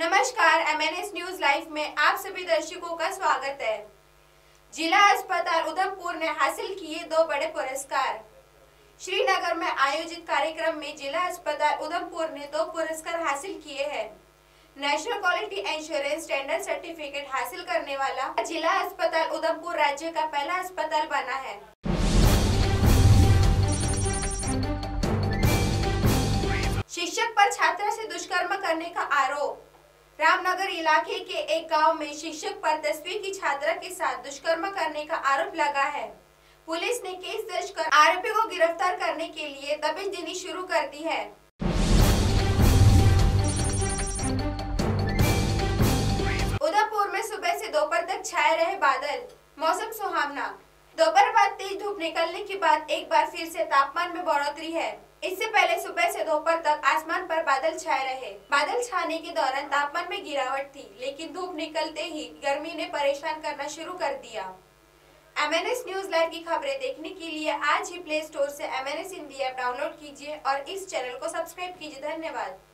नमस्कार, MNS news live में आप सभी दर्शकों का स्वागत है। जिला अस्पताल उधमपुर ने हासिल किए 2 बड़े पुरस्कार। श्रीनगर में आयोजित कार्यक्रम में जिला अस्पताल उधमपुर ने 2 पुरस्कार हासिल किए हैं। National quality insurance standard certificate हासिल करने वाला जिला अस्पताल उधमपुर राज्य का पहला अस्पताल बना है। शिक्षक पर छात्रा से दुष्कर्म करने का आरोप। रामनगर इलाके के एक गांव में शिक्षक पर 10वीं की छात्रा के साथ दुष्कर्म करने का आरोप लगा है। पुलिस ने केस दर्ज कर आरोपी को गिरफ्तार करने के लिए दबिश देनी शुरू कर दी है। उधमपुर में सुबह से दोपहर तक छाए रहे बादल, मौसम सुहावना। दोपहर बाद तेज धूप निकलने के बाद एक बार फिर से तापमान में बढ़ोतरी है। इससे पहले सुबह से दोपहर तक आसमान पर बादल छाए रहे। बादल छाने के दौरान तापमान में गिरावट थी, लेकिन धूप निकलते ही गर्मी ने परेशान करना शुरू कर दिया। MNS न्यूज लाइव की खबरें देखने के लिए आज ही प्ले स्टोर से MNS हिंदी ऐप डाउनलोड कीजिए और इस चैनल को सब्सक्राइब कीजिए। धन्यवाद।